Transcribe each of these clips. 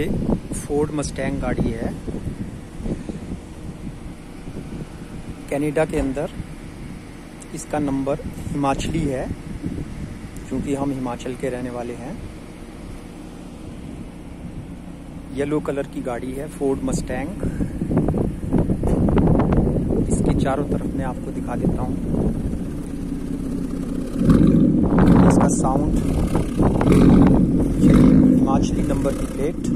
ये Ford Mustang गाड़ी है। कनाडा के अंदर इसका नंबर हिमाचली है, क्योंकि हम हिमाचल के रहने वाले हैं। येलो कलर की गाड़ी है फोर्ड मस्टैंग। इसके चारों तरफ मैं आपको दिखा देता हूँ। इसका साउंड, हिमाचली नंबर की प्लेट,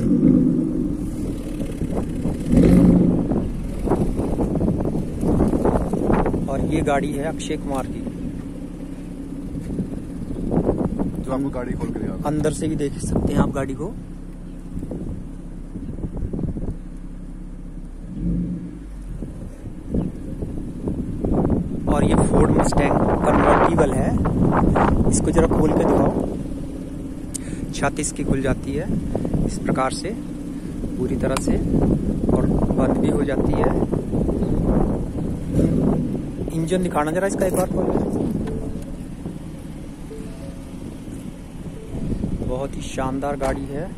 और ये गाड़ी है अक्षय कुमार की। जो आपको गाड़ी खोल के दिखा, अंदर से भी देख सकते हैं आप गाड़ी को। और ये फोर्ड मस्टैंग कन्वर्टिबल है। इसको जरा खोल के दिखाओ। छत इसकी खुल जाती है इस प्रकार से पूरी तरह से, और बंद भी हो जाती है। इंजन दिखाना जरा इसका एक बार खोल के। बहुत ही शानदार गाड़ी है।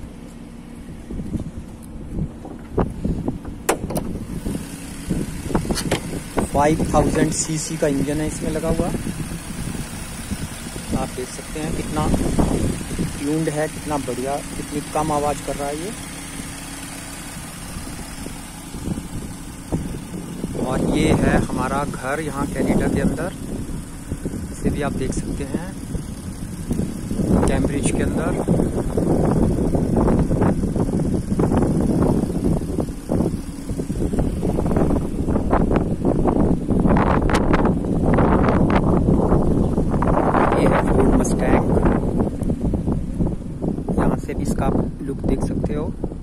फाइव 5000 सीसी का इंजन है इसमें लगा हुआ। आप देख सकते हैं कितना ट्यून्ड है, कितना बढ़िया, कितनी कम आवाज कर रहा है ये। और ये है हमारा घर यहाँ कनाडा के अंदर। इसे भी आप देख सकते हैं, कैम्ब्रिज के अंदर। ये है फोर्ड मस्टैंग। यहाँ से भी इसका आप लुक देख सकते हो।